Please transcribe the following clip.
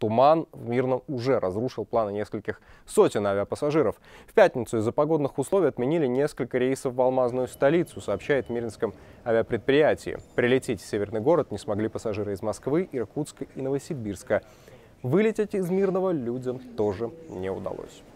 Туман в Мирном уже разрушил планы нескольких сотен авиапассажиров. В пятницу из-за погодных условий отменили несколько рейсов в алмазную столицу, сообщает в Мирнинском авиапредприятии. Прилететь в северный город не смогли пассажиры из Москвы, Иркутска и Новосибирска. Вылететь из Мирного людям тоже не удалось.